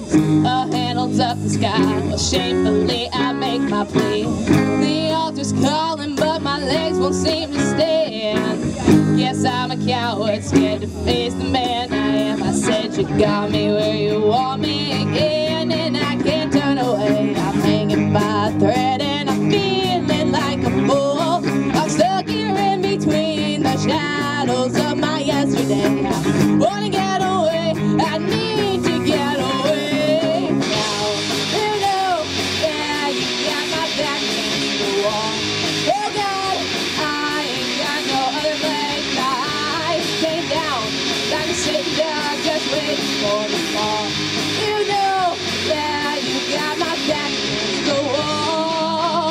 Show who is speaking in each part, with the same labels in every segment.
Speaker 1: Her hand holds up the sky. Well, shamefully I make my plea. The altar's calling, but my legs won't seem to stand. Guess I'm a coward, scared to face the man I am. I said you got me where you want me again, and I can't turn away. I'm hanging by a thread and I'm feeling like a fool. I'm stuck here in between the shadows of my yesterday. I wanna get away, I need to get away now. You know, yeah, you got my back against the wall. Oh God, I ain't got no other place. I came down like a savior, just waiting for the fall. You know, yeah, you got my back against the wall.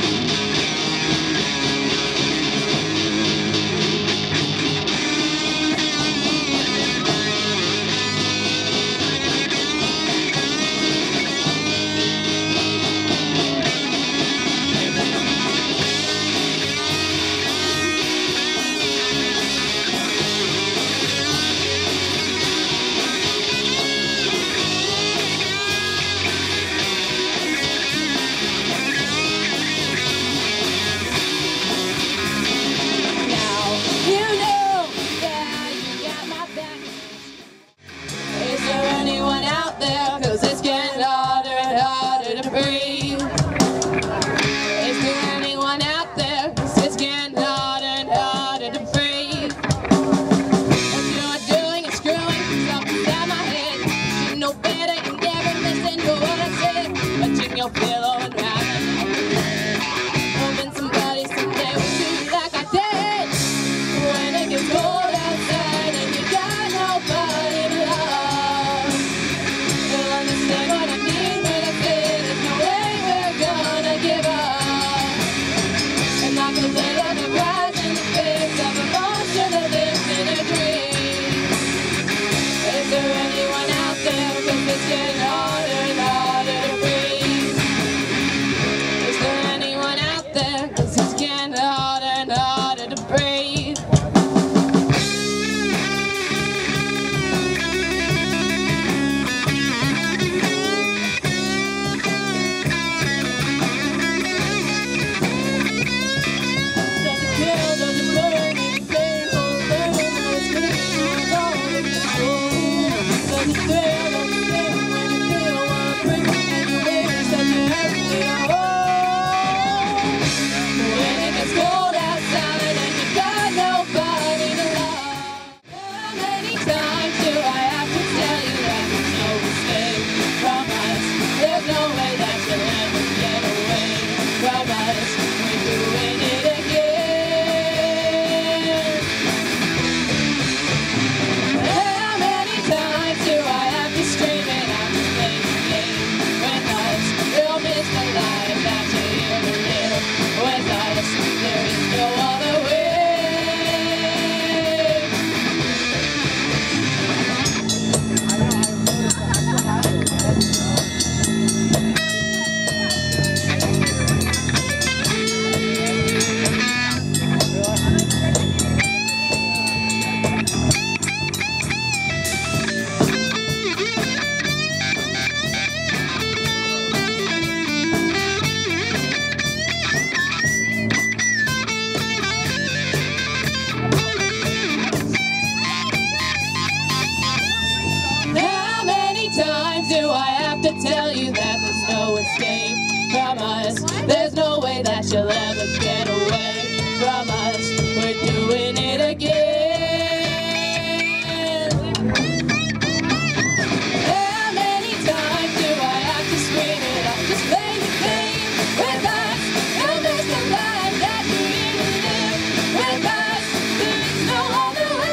Speaker 1: Your pillow and hoping somebody someday will treat you like I did. When it gets cold outside and you got nobody to love, you'll understand what I mean when I say there's no way we're gonna give up. And not gonna let the prize in the face of emotion that lives in a dream. Is there anyone out there? 'Cause it's getting harder and harder to breathe. Tell you that there's no escape from us. There's no way that you'll ever get away from us. We're doing it again. How many times do I have to scream it up? Just play the game with us. Don't miss the life that you really live with us. There is no other way.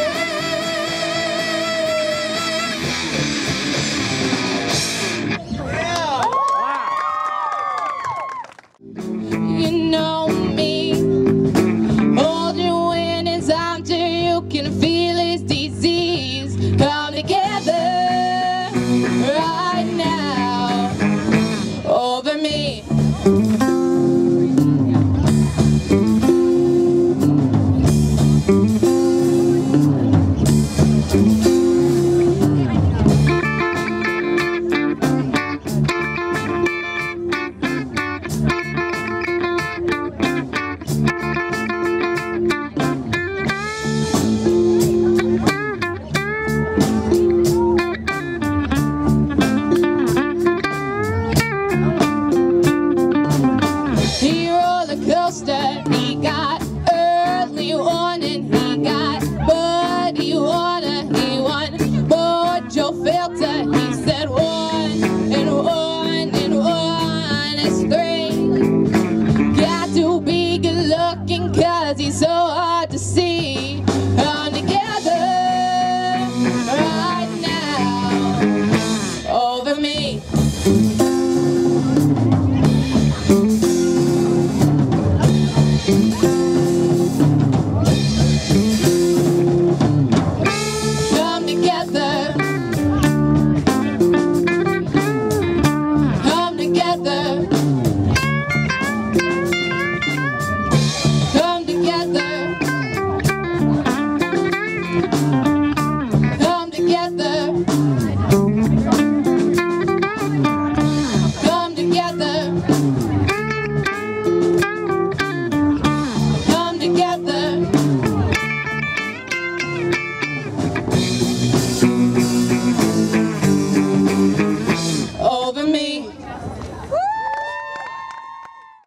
Speaker 1: You know me, hold you in as I'm to you. said, whoa.